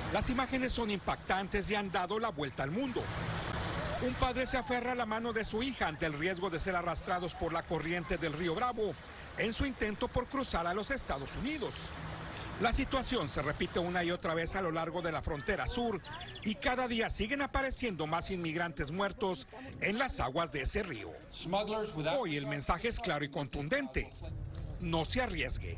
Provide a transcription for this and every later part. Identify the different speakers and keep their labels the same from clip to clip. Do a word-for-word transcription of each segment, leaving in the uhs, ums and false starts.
Speaker 1: Las imágenes son impactantes y han dado la vuelta al mundo. Un padre se aferra a la mano de su hija ante el riesgo de ser arrastrados por la corriente del río Bravo en su intento por cruzar a los Estados Unidos. La situación se repite una y otra vez a lo largo de la frontera sur y cada día siguen apareciendo más inmigrantes muertos en las aguas de ese río. Hoy el mensaje es claro y contundente: no se arriesgue.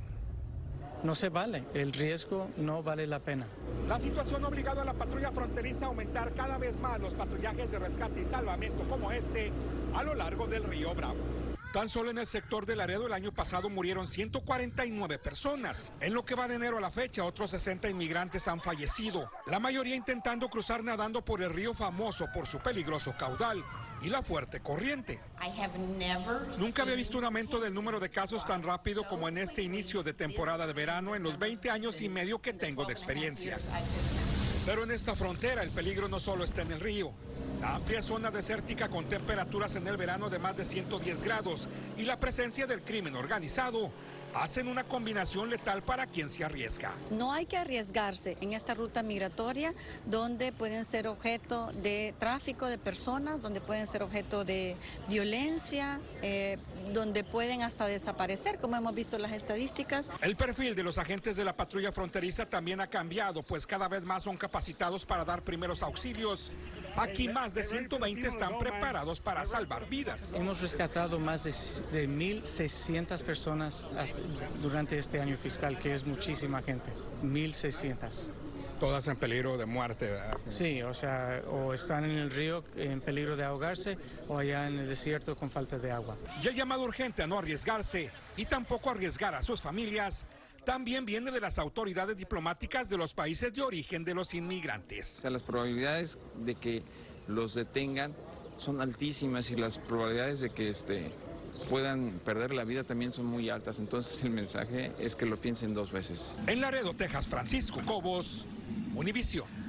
Speaker 2: No se vale, el riesgo no vale la pena.
Speaker 1: La situación ha obligado a la patrulla fronteriza a aumentar cada vez más los patrullajes de rescate y salvamento como este a lo largo del río Bravo. Tan solo en el sector de Laredo el año pasado murieron ciento cuarenta y nueve personas. En lo que va de enero a la fecha, otros sesenta inmigrantes han fallecido, la mayoría intentando cruzar nadando por el río famoso por su peligroso caudal y la fuerte corriente. Nunca había visto un aumento del número de casos tan rápido como en este inicio de temporada de verano en los veinte años y medio que tengo de experiencia. Pero en esta frontera el peligro no solo está en el río. La amplia zona desértica con temperaturas en el verano de más de ciento diez grados y la presencia del crimen organizado hacen una combinación letal para quien se arriesga.
Speaker 3: No hay que arriesgarse en esta ruta migratoria donde pueden ser objeto de tráfico de personas, donde pueden ser objeto de violencia, eh, donde pueden hasta desaparecer, como hemos visto en las estadísticas.
Speaker 1: El perfil de los agentes de la patrulla fronteriza también ha cambiado, pues cada vez más son capacitados para dar primeros auxilios. Aquí más de ciento veinte están preparados para salvar vidas.
Speaker 2: Hemos rescatado más de, de mil seiscientas personas hasta, durante este año fiscal, que es muchísima gente, mil seiscientas.
Speaker 1: Todas en peligro de muerte, ¿verdad?
Speaker 2: Sí, o sea, o están en el río en peligro de ahogarse o allá en el desierto con falta de agua.
Speaker 1: Y el llamado urgente a no arriesgarse y tampoco arriesgar a sus familias también viene de las autoridades diplomáticas de los países de origen de los inmigrantes.
Speaker 4: O sea, las probabilidades de que los detengan son altísimas y las probabilidades de que este, puedan perder la vida también son muy altas. Entonces el mensaje es que lo piensen dos veces.
Speaker 1: En Laredo, Texas, Francisco Cobos, Univisión.